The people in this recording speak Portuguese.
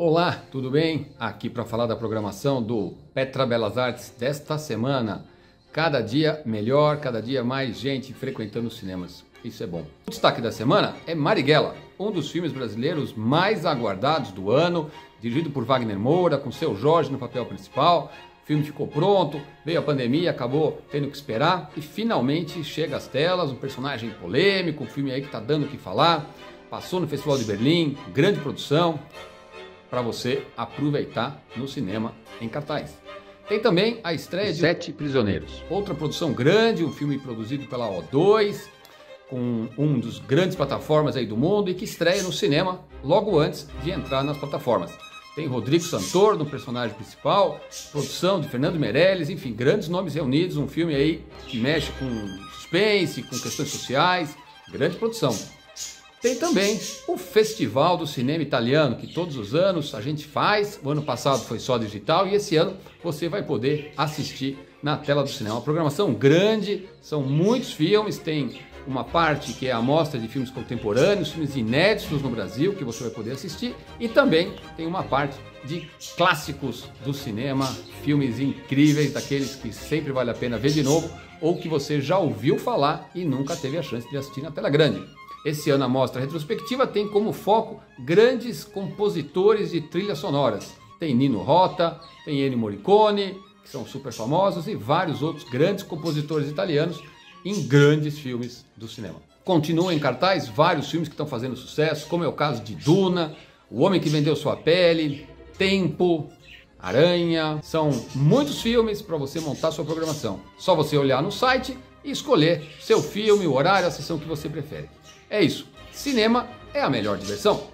Olá, tudo bem? Aqui para falar da programação do Petra Belas Artes desta semana. Cada dia melhor, cada dia mais gente frequentando os cinemas. Isso é bom. O destaque da semana é Marighella, um dos filmes brasileiros mais aguardados do ano, dirigido por Wagner Moura, com Seu Jorge no papel principal. O filme ficou pronto, veio a pandemia, acabou tendo que esperar e finalmente chega às telas, um personagem polêmico, um filme aí que está dando o que falar. Passou no Festival de Berlim, grande produção, para você aproveitar no cinema em cartaz. Tem também a estreia de Sete Prisioneiros, outra produção grande, um filme produzido pela O2, com um dos grandes plataformas aí do mundo e que estreia no cinema logo antes de entrar nas plataformas. Tem Rodrigo Santoro no personagem principal, produção de Fernando Meirelles, enfim, grandes nomes reunidos, um filme aí que mexe com suspense, com questões sociais, grande produção. Tem também o Festival do Cinema Italiano, que todos os anos a gente faz. O ano passado foi só digital e esse ano você vai poder assistir na tela do cinema. Uma programação grande, são muitos filmes, tem uma parte que é a mostra de filmes contemporâneos, filmes inéditos no Brasil, que você vai poder assistir. E também tem uma parte de clássicos do cinema, filmes incríveis, daqueles que sempre vale a pena ver de novo, ou que você já ouviu falar e nunca teve a chance de assistir na tela grande. Esse ano a mostra retrospectiva tem como foco grandes compositores de trilhas sonoras. Tem Nino Rota, tem Ennio Morricone, que são super famosos, e vários outros grandes compositores italianos em grandes filmes do cinema. Continuam em cartaz vários filmes que estão fazendo sucesso, como é o caso de Duna, O Homem que Vendeu Sua Pele, Tempo, Aranha. São muitos filmes para você montar sua programação. Só você olhar no site e escolher seu filme, o horário, a sessão que você prefere. É isso. Cinema é a melhor diversão.